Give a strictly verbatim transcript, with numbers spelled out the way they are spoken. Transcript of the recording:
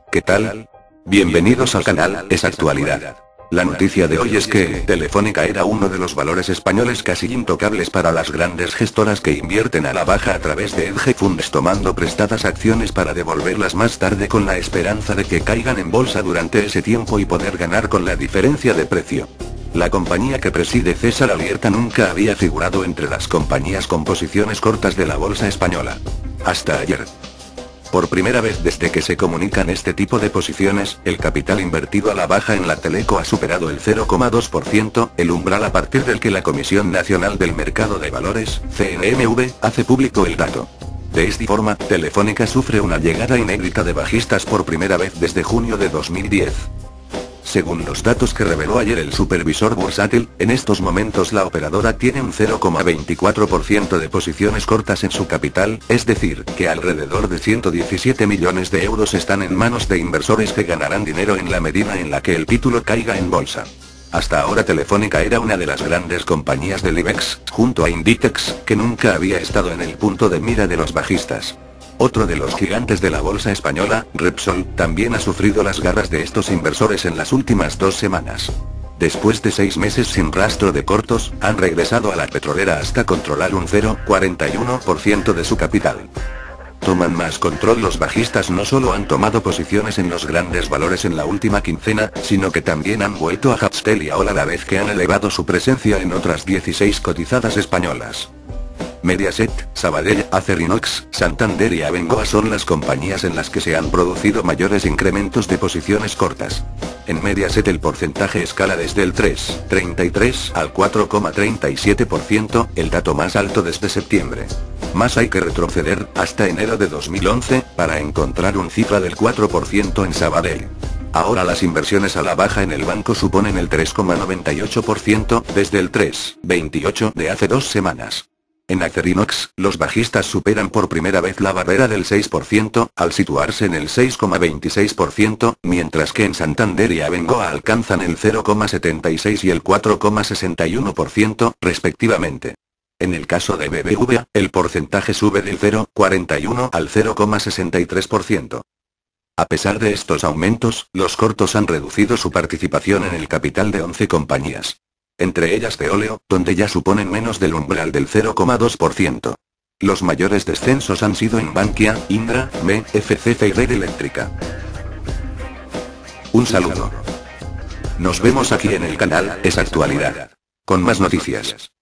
¿Qué tal? Bienvenidos al canal, Es Actualidad. La noticia de hoy es que Telefónica era uno de los valores españoles casi intocables para las grandes gestoras que invierten a la baja a través de hedge funds tomando prestadas acciones para devolverlas más tarde con la esperanza de que caigan en bolsa durante ese tiempo y poder ganar con la diferencia de precio. La compañía que preside César Alierta nunca había figurado entre las compañías con posiciones cortas de la bolsa española. Hasta ayer. Por primera vez desde que se comunican este tipo de posiciones, el capital invertido a la baja en la Teleco ha superado el cero coma dos por ciento, el umbral a partir del que la Comisión Nacional del Mercado de Valores, C N M V, hace público el dato. De esta forma, Telefónica sufre una llegada inédita de bajistas por primera vez desde junio de dos mil diez. Según los datos que reveló ayer el supervisor bursátil, en estos momentos la operadora tiene un cero coma veinticuatro por ciento de posiciones cortas en su capital, es decir, que alrededor de ciento diecisiete millones de euros están en manos de inversores que ganarán dinero en la medida en la que el título caiga en bolsa. Hasta ahora Telefónica era una de las grandes compañías del IBEX, junto a Inditex, que nunca había estado en el punto de mira de los bajistas. Otro de los gigantes de la bolsa española, Repsol, también ha sufrido las garras de estos inversores en las últimas dos semanas. Después de seis meses sin rastro de cortos, han regresado a la petrolera hasta controlar un cero coma cuarenta y uno por ciento de su capital. Toman más control. Los bajistas no solo han tomado posiciones en los grandes valores en la última quincena, sino que también han vuelto a Jazztel y a Ola a la vez que han elevado su presencia en otras dieciséis cotizadas españolas. Mediaset, Sabadell, Acerinox, Santander y Abengoa son las compañías en las que se han producido mayores incrementos de posiciones cortas. En Mediaset el porcentaje escala desde el tres coma treinta y tres al cuatro coma treinta y siete por ciento, el dato más alto desde septiembre. Más hay que retroceder, hasta enero de dos mil once, para encontrar un cifra del cuatro por ciento en Sabadell. Ahora las inversiones a la baja en el banco suponen el tres coma noventa y ocho por ciento, desde el tres coma veintiocho por ciento de hace dos semanas. En Acerinox, los bajistas superan por primera vez la barrera del seis por ciento, al situarse en el seis coma veintiséis por ciento, mientras que en Santander y Abengoa alcanzan el cero coma setenta y seis por ciento y el cuatro coma sesenta y uno por ciento, respectivamente. En el caso de B B V A, el porcentaje sube del cero coma cuarenta y uno al cero coma sesenta y tres por ciento. A pesar de estos aumentos, los cortos han reducido su participación en el capital de once compañías. Entre ellas Veolia, donde ya suponen menos del umbral del cero coma dos por ciento. Los mayores descensos han sido en Bankia, Indra, M E, F C C y Red Eléctrica. Un saludo. Nos vemos aquí en el canal, Es Actualidad. Con más noticias.